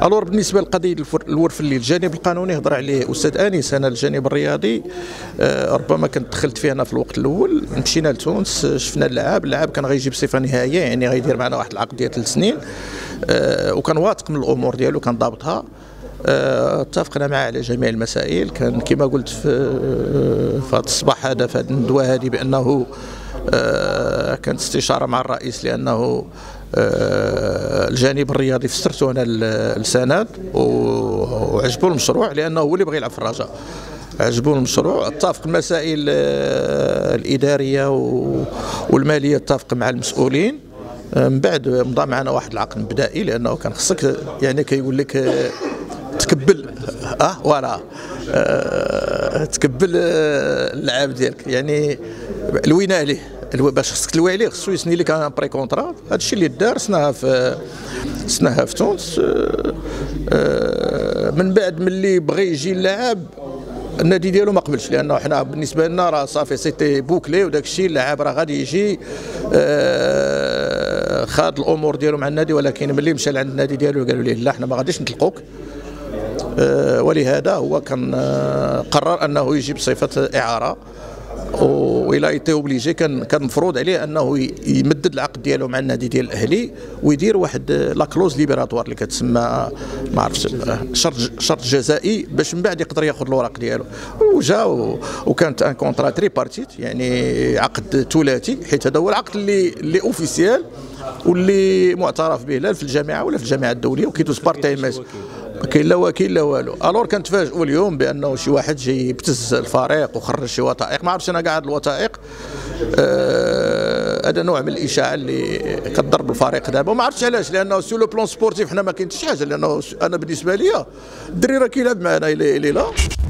الور بالنسبه لقضيه الورفلي الجانب القانوني هضر عليه استاذ انيس. انا الجانب الرياضي ربما كنت دخلت فيه انا في الوقت الاول. مشينا لتونس شفنا اللاعب كان غيجي بصفه نهائيه، يعني غيدير معنا واحد العقد ديال 3 سنين، وكان واثق من الامور ديالو، كان ضابطها. اتفقنا معه على جميع المسائل. كان كما قلت في هذا الصباح هذا في هذه الندوه هذه بانه كانت استشاره مع الرئيس، لانه الجانب الرياضي فسرته انا السند وعجبوا المشروع، لانه هو اللي بغى يلعب في الرجاء. عجبوا المشروع، اتفق المسائل الاداريه والماليه، اتفق مع المسؤولين. من بعد مضى معنا واحد العقد مبدئي، لانه كان خصك يعني كيقول لك تكبل فوالا تكبل اللعاب ديالك، يعني لوينا عليه باش خصك تلوي عليه، خصو يسني لك ان بري كونطرا. هذا الشيء اللي دار سناها في تونس. من بعد ملي بغى يجي اللاعب النادي ديالو ما قبلش، لانه حنا بالنسبه لنا راه صافي سيتي بوكلي، وداك الشيء اللاعب راه غادي يجي خاد الامور ديالو مع النادي. ولكن ملي مشى لعند النادي ديالو قالوا ليه لا حنا ما غاديش نطلقوك. ولهذا هو كان قرر انه يجي بصفه اعاره، وإلا ايتي اوبليجي كان مفروض عليه انه يمدد العقد ديالو مع النادي ديال الاهلي، ويدير واحد لا كلوز ليبراتوار اللي كتسمى ما عرفتش شرط جزائي، باش من بعد يقدر ياخذ الوراق ديالو. وجا وكانت ان كونترا تري بارتيت، يعني عقد ثلاثي، حيت هذا هو العقد اللي اوفيسيال واللي معترف به لا في الجامعه ولا في الجامعه الدوليه، وكيدوز بارتايماج، ما كاين لا وكيل لا والو. الور كنتفاجئوا اليوم بانه شي واحد جاي يبتز الفريق وخرج شي وثائق، ما عرفتش انا كاع هاد الوثائق. هذا نوع من الاشاعه اللي كتضرب الفريق دابا، وما عرفتش علاش، لانه سو لو بلون سبورتيف حنا ما كاين حتى شي حاجه. لانه انا بالنسبه لي الدري راه كيلعب معنا الى لا